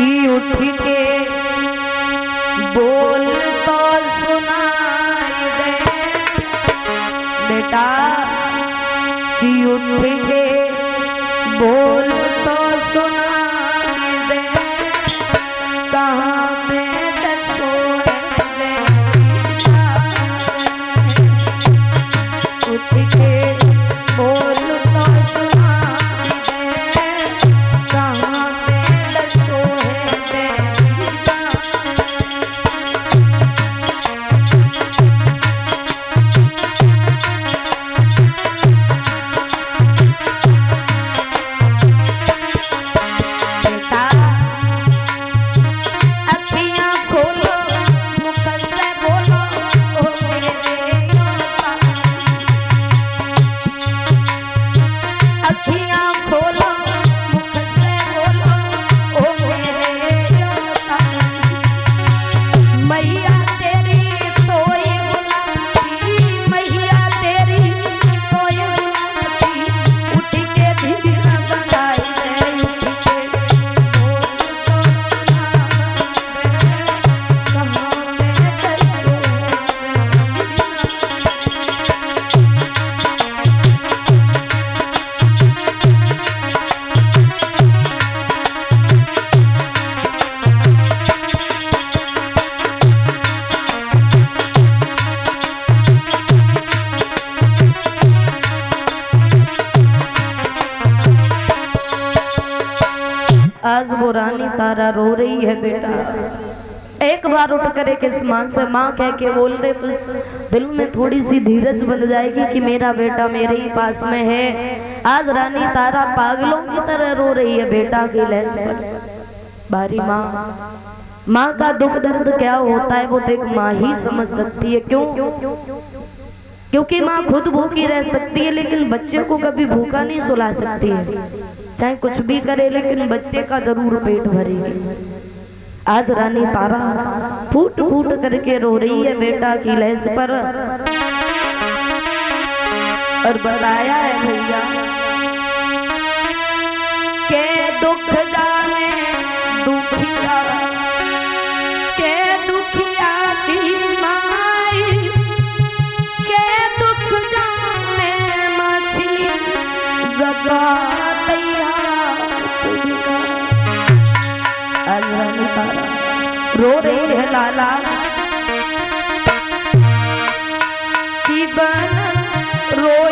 कि उठ के बोल तो सुनाई दे बेटा, कि उठ के बोल तो सुनाई दे, कहाँ पे सोए बेटा, उठ के बोल तो सुनाई दे, कहाँ पे सोए बेटा। आज वो रानी तारा रो रही है बेटा। एक बार उठ कर एक इस माँ से माँ कह के बोल दे तो इस दिल में थोड़ी सी धीरज बन जाएगी कि मेरा बेटा मेरे ही पास में है। आज रानी तारा पागलों की तरह रो रही है बेटा की लहस पर। बारी माँ का दुख दर्द क्या होता है वो तो एक माँ ही समझ सकती है। क्यों? क्योंकि माँ खुद भूखी रह सकती है लेकिन बच्चे को कभी भूखा नहीं सुला सकती है। चाहे कुछ भी करे लेकिन बच्चे का जरूर पेट भरेगी। आज रानी तारा फूट फूट करके रो रही है बेटा की लहस पर। और बताया है भैया के दुख जाने दुखिया, के दुखिया की माई, के दुख जाने मछली जगा रो रही है लाला की बन रोए